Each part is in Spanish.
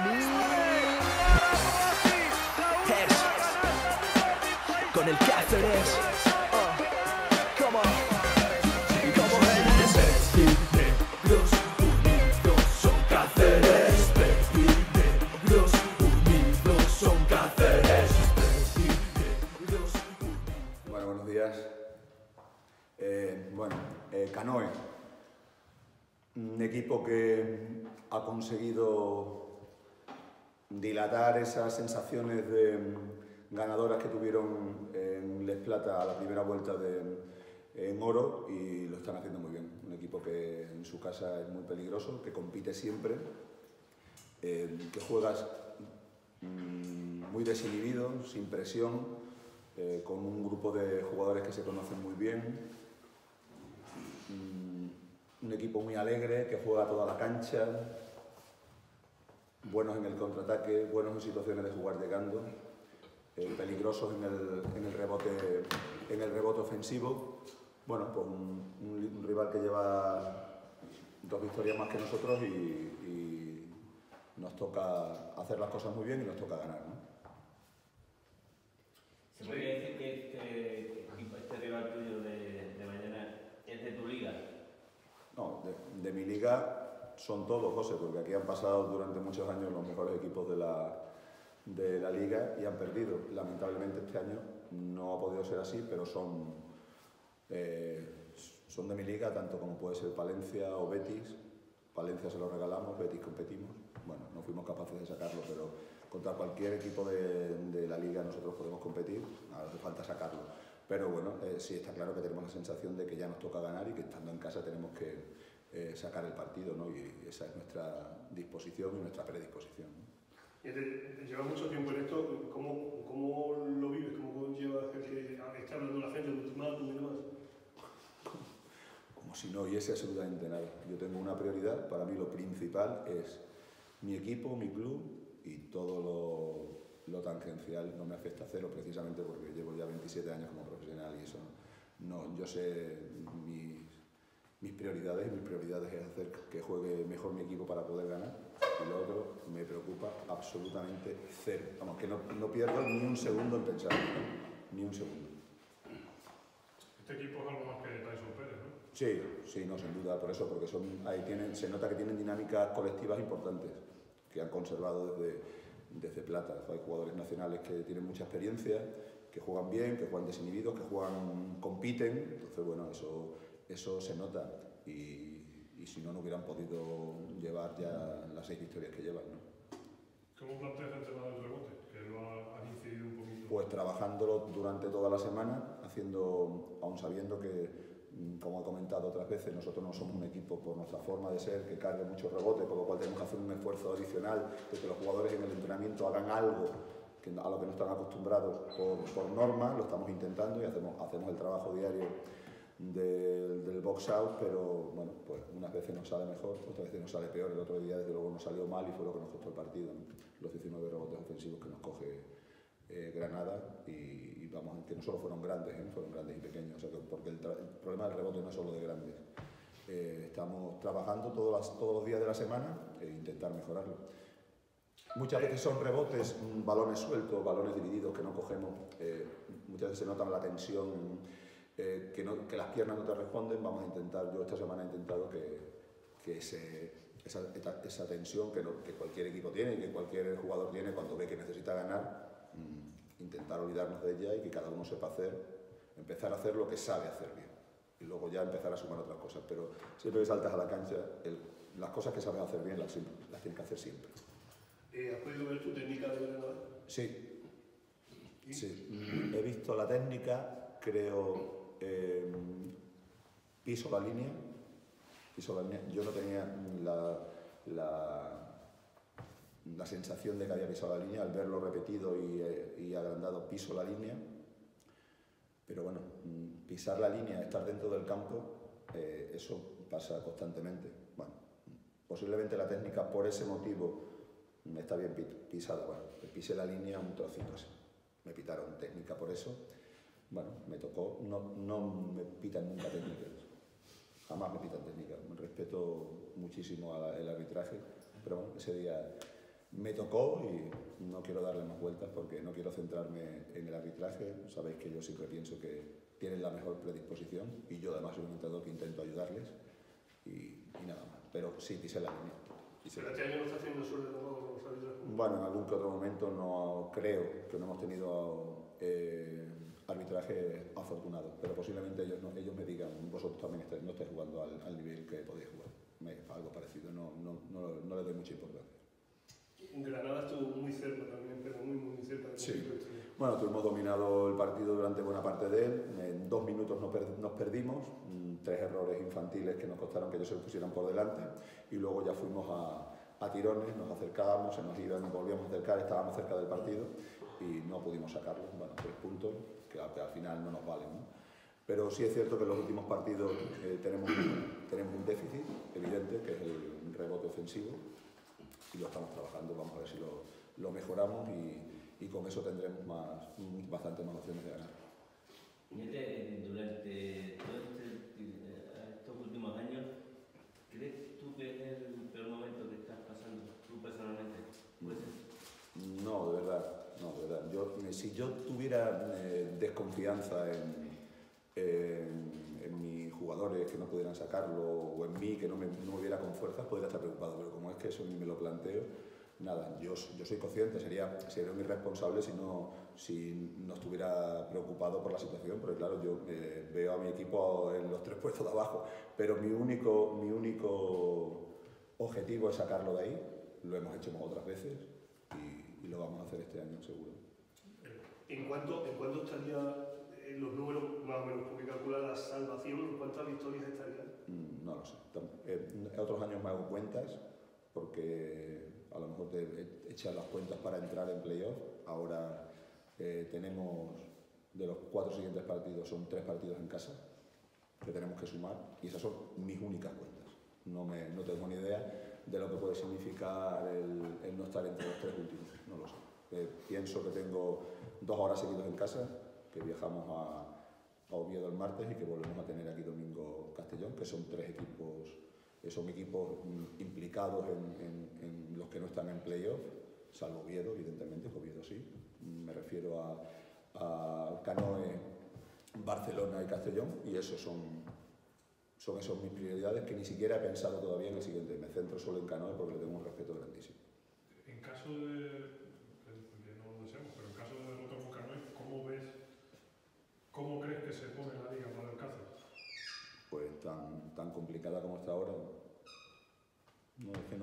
Con el Cáceres. Como Pepinegros unidos son Cáceres. Pepinegros unidos son Cáceres. Pepinegros unidos. Bueno, buenos días. Canoe, un equipo que ha conseguido dilatar esas sensaciones ganadoras que tuvieron en Les Plata a la primera vuelta en oro, y lo están haciendo muy bien. Un equipo que en su casa es muy peligroso, que compite siempre, que juegas muy desinhibido, sin presión, con un grupo de jugadores que se conocen muy bien. Un equipo muy alegre, que juega toda la cancha, buenos en el contraataque, buenos en situaciones de jugar llegando, peligrosos en el rebote ofensivo. Bueno, pues un rival que lleva 2 victorias más que nosotros y nos toca hacer las cosas muy bien y nos toca ganar, ¿no? ¿Se podría decir que este rival tuyo de mañana es de tu liga? No, de mi liga son todos, José, porque aquí han pasado durante muchos años los mejores equipos de la liga y han perdido. Lamentablemente este año no ha podido ser así, pero son de mi liga, tanto como puede ser Palencia o Betis. Palencia se lo regalamos, Betis competimos. Bueno, no fuimos capaces de sacarlo, pero contra cualquier equipo de la liga nosotros podemos competir, ahora hace falta sacarlo. Pero bueno, sí está claro que tenemos la sensación de que ya nos toca ganar y que estando en casa tenemos que sacar el partido, ¿no? Y esa es nuestra disposición y nuestra predisposición, ¿no? Llevas mucho tiempo en esto, ¿cómo lo vives? ¿Cómo llevas el que está hablando la gente de ultimátum y demás? Como si no oyese absolutamente nada. Yo tengo una prioridad, para mí lo principal es mi equipo, mi club y todo lo tangencial no me afecta cero, precisamente porque llevo ya 27 años como profesional y eso no, yo sé mis prioridades, y mis prioridades es hacer que juegue mejor mi equipo para poder ganar, y lo otro me preocupa absolutamente cero. Vamos, que no pierdo ni un segundo en pensar, ni un segundo. Este equipo es algo más que Tyson Pérez, ¿no? Sí, no, sin duda, por eso, porque se nota que tienen dinámicas colectivas importantes, que han conservado desde Plata. Hay jugadores nacionales que tienen mucha experiencia, que juegan bien, que juegan desinhibidos, que compiten. Entonces, bueno, eso se nota, y si no, no hubieran podido llevar ya las 6 victorias que llevan, ¿no? ¿Cómo planteas el tema del rebote? Que lo has incidido un poquito. Pues trabajándolo durante toda la semana, aún sabiendo que, como he comentado otras veces, nosotros no somos un equipo por nuestra forma de ser que cargue mucho rebote, con lo cual tenemos que hacer un esfuerzo adicional de que los jugadores en el entrenamiento hagan algo a lo que no están acostumbrados por norma. Lo estamos intentando y hacemos el trabajo diario del box out, pero bueno, pues unas veces nos sale mejor, otras veces nos sale peor. El otro día desde luego nos salió mal y fue lo que nos costó el partido, ¿no? Los 19 rebotes ofensivos que nos coge Granada, y vamos, que no solo fueron grandes y pequeños, o sea, porque el problema del rebote no es solo de grandes. Estamos trabajando todos los días de la semana e intentar mejorarlo. Muchas veces son rebotes, balones sueltos, balones divididos que no cogemos, muchas veces se nota la tensión, que las piernas no te responden. Vamos a intentar, yo esta semana he intentado que esa tensión que cualquier equipo tiene y que cualquier jugador tiene cuando ve que necesita ganar, intentar olvidarnos de ella y que cada uno sepa empezar a hacer lo que sabe hacer bien, y luego ya empezar a sumar otras cosas. Pero siempre que saltas a la cancha, las cosas que sabes hacer bien las tienes que hacer siempre. ¿Has podido ver tu técnica de Granada? Sí. He visto la técnica, creo, piso la línea. Yo no tenía la sensación de que había pisado la línea. Al verlo repetido y agrandado, piso la línea. Pero bueno, pisar la línea, estar dentro del campo, eso pasa constantemente. Bueno, posiblemente la técnica por ese motivo está bien pisada. Bueno, pisé la línea un trocito así. Me pitaron técnica por eso. Bueno, me tocó, no me pitan nunca técnicas. Jamás me pitan técnicas. Respeto muchísimo el arbitraje, pero bueno, ese día Me tocó y no quiero darle más vueltas porque no quiero centrarme en el arbitraje. Sabéis que yo siempre pienso que tienen la mejor predisposición y yo además soy un entrenador que intento ayudarles y nada más. Pero sí, pisé la línea. ¿Pero este año no está haciendo suerte tampoco con los árbitros? Bueno, en algún que otro momento no creo que no hemos tenido arbitraje afortunado, pero posiblemente ellos me digan, vosotros también no estáis jugando al nivel que podéis jugar. Algo parecido, no le doy mucha importancia. Granada estuvo muy cerca también, pero muy cerca. Sí. Bueno, tuvimos dominado el partido durante buena parte de él. En 2 minutos nos perdimos, 3 errores infantiles que nos costaron que ellos se pusieran por delante y luego ya fuimos a tirones, nos acercábamos, se nos iban, nos volvíamos a acercar, estábamos cerca del partido y no pudimos sacarlos. Bueno, 3 puntos que al final no nos valen, ¿no? Pero sí es cierto que en los últimos partidos tenemos un déficit evidente, que es el rebote ofensivo, y lo estamos trabajando. Vamos a ver si lo mejoramos y con eso tendremos bastante más opciones de ganar. Durante estos últimos años, ¿crees tú que es el peor momento que estás pasando tú personalmente? ¿Puede ser? No, de verdad. Si yo tuviera desconfianza en mis jugadores que no pudieran sacarlo o en mí que no me viera con fuerzas, podría estar preocupado, pero como es que eso ni me lo planteo, nada, yo soy consciente, sería un irresponsable si no estuviera preocupado por la situación, porque claro, yo veo a mi equipo en los 3 puestos de abajo, pero mi único objetivo es sacarlo de ahí, lo hemos hecho otras veces y lo vamos a hacer este año seguro. ¿En cuánto estaría los números más o menos, porque calcula la salvación, en cuántas victorias estaría? No lo sé. Otros años me hago cuentas porque a lo mejor te echas las cuentas para entrar en playoff. Ahora tenemos, de los 4 siguientes partidos, son 3 partidos en casa que tenemos que sumar y esas son mis únicas cuentas. No tengo ni idea de lo que puede significar el no estar entre los 3 últimos, no lo sé. Pienso que tengo 2 horas seguidos en casa, que viajamos a Oviedo el martes y que volvemos a tener aquí domingo Castellón, que son 3 equipos, son equipos implicados en los que no están en playoff, salvo Oviedo, evidentemente, que Oviedo sí. Me refiero a Canoe, Barcelona y Castellón, y esos son esas mis prioridades que ni siquiera he pensado todavía en el siguiente. Me centro solo en Canoe porque le tengo un respeto grandísimo. En caso de, que no lo deseamos, pero en caso de derrota con Canoe, ¿cómo crees que se pone la liga para el Alcázar? Pues tan complicada como está ahora. No, es que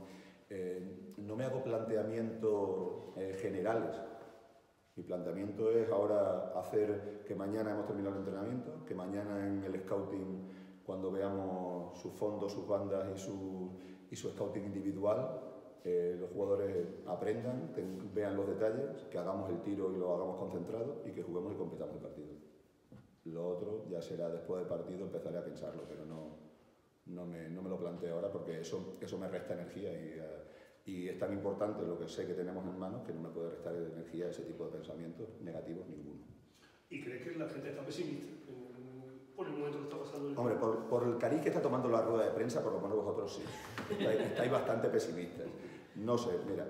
no me hago planteamientos generales. Mi planteamiento es ahora hacer que mañana hemos terminado el entrenamiento, que mañana en el scouting, cuando veamos sus fondos, sus bandas y su scouting individual, los jugadores aprendan, vean los detalles, que hagamos el tiro y lo hagamos concentrado y que juguemos y completamos el partido. Lo otro ya será después del partido, empezaré a pensarlo, pero no me lo planteo ahora porque eso me resta energía y es tan importante lo que sé que tenemos en manos que no me puede restar energía ese tipo de pensamientos negativos ninguno. ¿Y crees que la gente está pesimista por el momento que está pasando? Hombre, por el cariz que está tomando la rueda de prensa, por lo menos vosotros sí. Estáis bastante pesimistas. No sé, mira,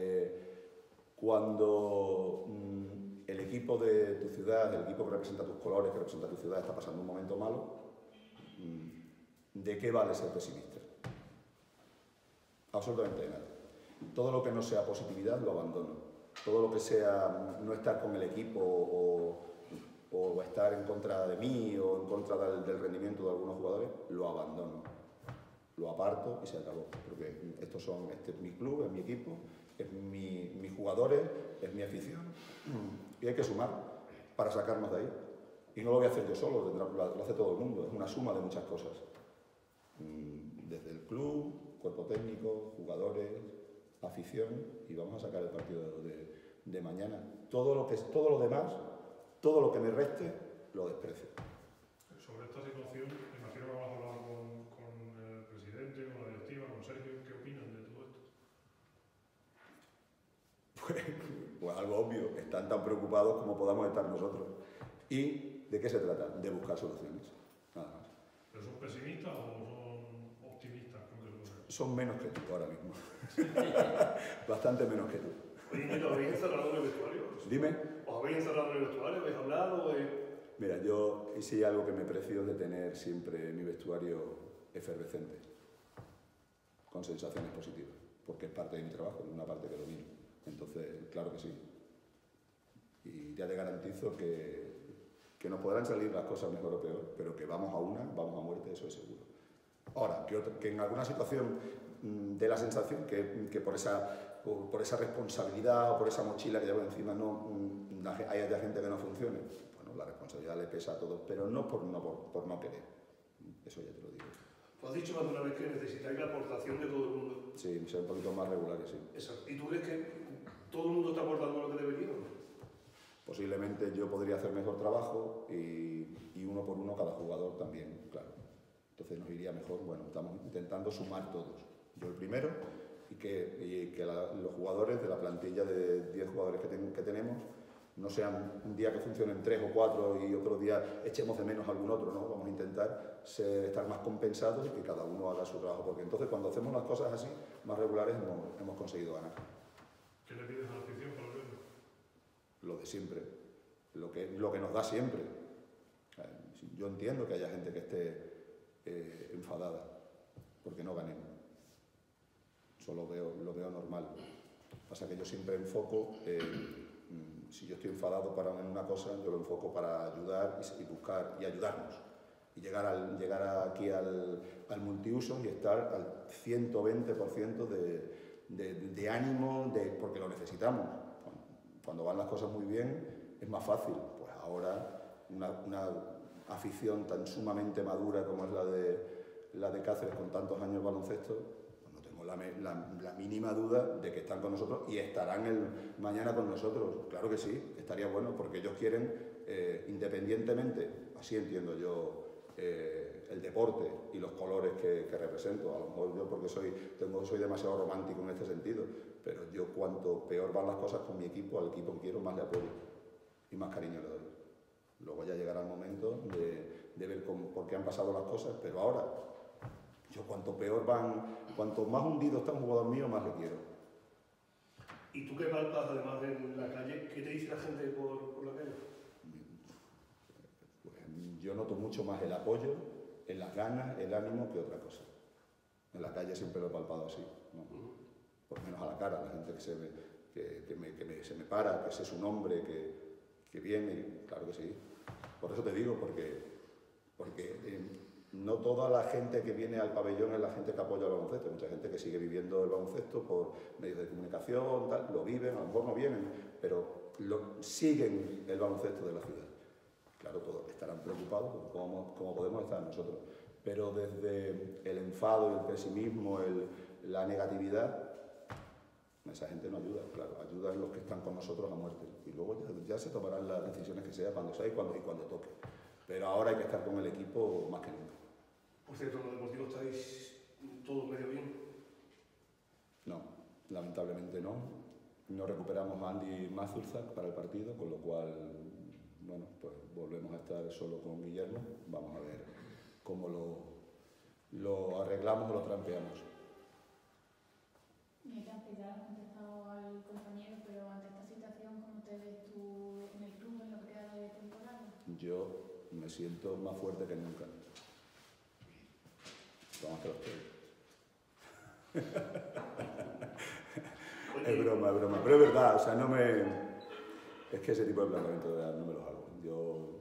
cuando el equipo de tu ciudad, el equipo que representa tus colores, que representa tu ciudad, está pasando un momento malo, ¿de qué vale ser pesimista? Absolutamente de nada. Todo lo que no sea positividad lo abandono. Todo lo que sea no estar con el equipo o estar en contra de mí o en contra del rendimiento de algunos jugadores, lo abandono. Lo aparto y se acabó. Porque este es mi club, es mi equipo, es mis jugadores, es mi afición y hay que sumar para sacarnos de ahí. Y no lo voy a hacer yo solo, lo hace todo el mundo, es una suma de muchas cosas. Desde el club, cuerpo técnico, jugadores, afición, y vamos a sacar el partido de mañana. Todo lo demás, todo lo que me reste, lo desprecio. Sobre esta situación, me imagino que vamos a hablar con el presidente, con la directiva, con Sergio, ¿qué opinan de todo esto? Pues algo obvio, están tan preocupados como podamos estar nosotros. ¿Y de qué se trata? De buscar soluciones, nada más. ¿Pero son pesimistas o son optimistas con que lo vean? Son menos que tú ahora mismo. Bastante menos que tú. Oye, Nieto, ¿os habéis encerrado en el vestuario? Dime. ¿Os habéis encerrado en el vestuario? ¿Habéis hablado? Mira, yo sí algo que me precio de tener siempre mi vestuario efervescente, con sensaciones positivas, porque es parte de mi trabajo, es una parte que domino. Entonces, claro que sí. Y ya te garantizo que nos podrán salir las cosas mejor o peor, pero que vamos a una, vamos a muerte, eso es seguro. Ahora, que en alguna situación dé la sensación que por esa responsabilidad o por esa mochila que llevo encima haya gente que no funcione. Bueno, la responsabilidad le pesa a todos, pero no por no querer. Eso ya te lo digo. Tú has dicho más de una vez que necesitáis la aportación de todo el mundo. Sí, ser un poquito más regulares, sí. Exacto. ¿Y tú crees que todo el mundo está aportando lo que debería? Posiblemente yo podría hacer mejor trabajo y uno por uno cada jugador también, claro. Entonces nos iría mejor. Bueno, estamos intentando sumar todos. Yo el primero y que los jugadores de la plantilla de 10 jugadores que tenemos no sean un día que funcionen 3 o 4 y otro día echemos de menos a algún otro, ¿no? Vamos a intentar estar más compensados y que cada uno haga su trabajo, porque entonces cuando hacemos las cosas así, más regulares, hemos conseguido ganar. ¿Qué le pides a la afición para el viernes? Lo de siempre, lo que nos da siempre. Yo entiendo que haya gente que esté enfadada porque no ganemos. Eso lo veo normal. Pasa que yo siempre enfoco, si yo estoy enfadado en una cosa, yo lo enfoco para ayudar y buscar y ayudarnos. Y llegar aquí al multiuso y estar al 120% de ánimo, porque lo necesitamos. Cuando van las cosas muy bien es más fácil. Pues ahora una afición tan sumamente madura como es la de Cáceres con tantos años de baloncesto, pues no tengo la mínima duda de que están con nosotros y estarán mañana con nosotros. Claro que sí, estaría bueno porque ellos quieren, independientemente, así entiendo yo, el deporte y los colores que represento. A lo mejor yo porque soy demasiado romántico en este sentido, pero yo cuanto peor van las cosas con mi equipo, al equipo que quiero más le apoyo y más cariño le doy. Luego ya llegará el momento de ver por qué han pasado las cosas, pero ahora, yo cuanto peor van, cuanto más hundido está un jugador mío, más le quiero. ¿Y tú qué palpas además en la calle? ¿Qué te dice la gente por la calle? Pues yo noto mucho más el apoyo, en las ganas, el ánimo que otra cosa. En la calle siempre lo he palpado así, ¿no? Por menos a la cara, la gente que se me para, que sé su nombre, que viene, claro que sí. Por eso te digo, porque no toda la gente que viene al pabellón es la gente que apoya el baloncesto. Hay mucha gente que sigue viviendo el baloncesto por medios de comunicación, tal, lo viven, a lo mejor no vienen, pero siguen el baloncesto de la ciudad. Claro, todos estarán preocupados como podemos estar nosotros. Pero desde el enfado, el pesimismo, la negatividad, esa gente no ayuda, claro, ayudan los que están con nosotros a muerte. Y luego ya se tomarán las decisiones que sea, cuando sea y cuando toque. Pero ahora hay que estar con el equipo más que nunca. Por cierto, ¿en lo deportivo estáis todos medio bien? No, lamentablemente no. No recuperamos a Andy Mazurczak para el partido, con lo cual, bueno, pues volvemos a estar solo con Guillermo. Vamos a ver cómo lo arreglamos o lo trampeamos. Ya has contestado al compañero, pero ante esta situación, ¿cómo te ves tú en el club en lo que queda de temporada? Yo me siento más fuerte que nunca. Vamos a que Es broma. Pero es verdad, o sea, es que ese tipo de planteamiento no me los hago. Yo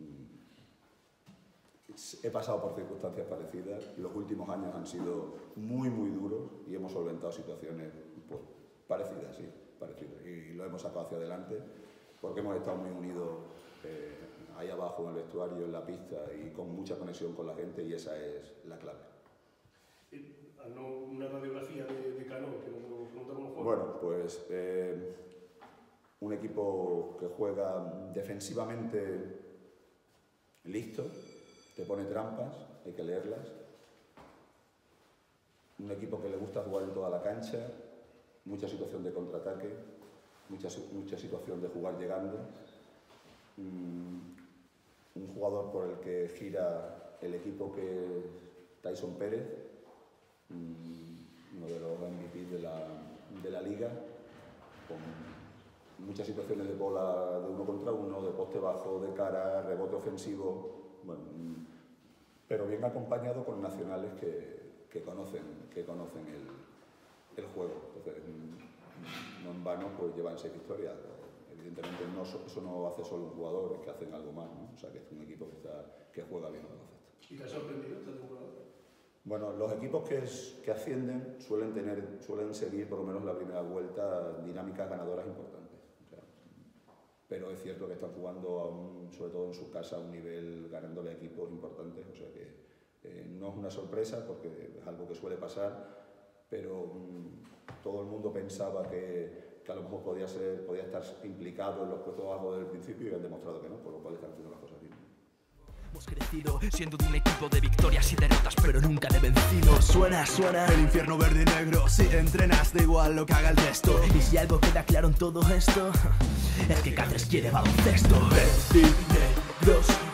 he pasado por circunstancias parecidas. Los últimos años han sido muy, muy duros y hemos solventado situaciones pues, parecidas, sí, parecidas. Y lo hemos sacado hacia adelante porque hemos estado muy unidos ahí abajo en el vestuario, en la pista y con mucha conexión con la gente y esa es la clave. Una radiografía de Cano, que nos pregunta cómo juega. Bueno, pues un equipo que juega defensivamente listo, te pone trampas, hay que leerlas. Un equipo que le gusta jugar en toda la cancha, mucha situación de contraataque, mucha situación de jugar llegando. Un jugador por el que gira el equipo que es Tyson Pérez. uno de los MVP de la liga, con muchas situaciones de bola de uno contra uno, de poste bajo, de cara, rebote ofensivo, bueno, pero bien acompañado con nacionales que conocen el juego. Entonces, no en vano pues llevan 6 victorias. Evidentemente eso no hace solo un jugador, es que hacen algo más, ¿no? O sea, que es un equipo que juega bien al baloncesto. ¿Y te ha sorprendido esta temporada? Bueno, los equipos que ascienden suelen seguir por lo menos la primera vuelta dinámicas ganadoras importantes. O sea, pero es cierto que están jugando, sobre todo en su casa, a un nivel ganándole a equipos importantes. O sea que no es una sorpresa porque es algo que suele pasar, pero todo el mundo pensaba que a lo mejor podía estar implicado en los puestos bajos desde el principio y han demostrado que no, por lo cual están haciendo las cosas bien. Hemos crecido siendo de un equipo de victorias y derrotas, pero nunca de vencidos. Suena el infierno verde y negro. Si entrenas, da igual lo que haga el resto. Y si algo queda claro en todo esto, es que Cáceres quiere baloncesto. Verdes y negros.